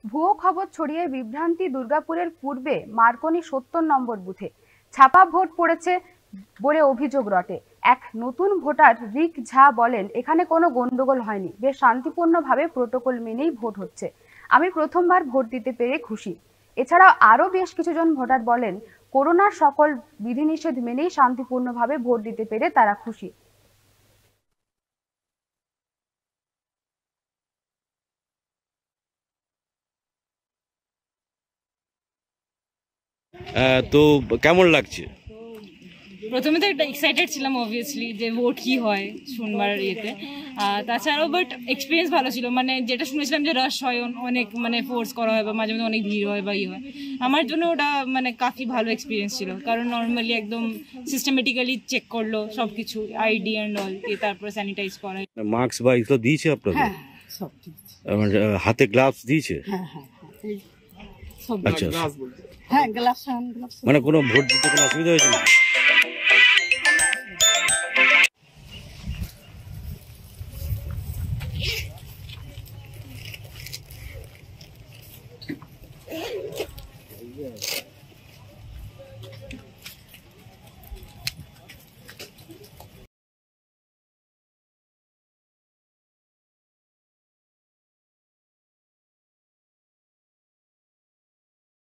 ভুয়ো খবর ছড়িয়ে বিভ্রান্তি। দুর্গাপুরের পূর্বে মার্কনি 70 নম্বর বুথে ছাপা ভোট পড়েছে বলে অভিযোগ রটে। এক নতুন ভোটার রিক ঝা বলেন, এখানে কোনো গন্ডগোল হয়নি, বেশ শান্তিপূর্ণভাবে প্রোটোকল মেনেই ভোট হচ্ছে। আমি প্রথমবার ভোট দিতে পেরে খুশি। এছাড়াও আরো বেশ কিছুজন ভোটার বলেন, করোনার সকল বিধিনিষেধ মেনেই শান্তিপূর্ণভাবে ভোট দিতে পেরে তারা খুশি। তো কেমন লাগছে? প্রথমে তো একটা এক্সাইটেড ছিলাম অবভিয়াসলি যে ভোট কি হয় শুনবার ইয়েতে। তাছাড়াও বাট এক্সপিরিয়েন্স ভালো ছিল, মানে যেটা শুনেছিলাম যে রাশ হয় অনেক, মানে ফোর্স করা হয় বা মাঝে মাঝে অনেক ভিড় হয় বা হয়, আমার জন্য ওটা মানে কাফি ভালো এক্সপিরিয়েন্স ছিল। কারণ নর্মালি একদম সিস্টেমেটিক্যালি চেক করলো সব কিছু, আইডি অ্যান্ড অল, তারপরে স্যানিটাইজ করা। মাস্ক বা এগুলো দিয়েছে আপনাদের? হাতে গ্লাভস দিয়েছে? আচ্ছা, মানে কোনো ভোট দিতে কোনো অসুবিধা হয়েছিল? Yeah.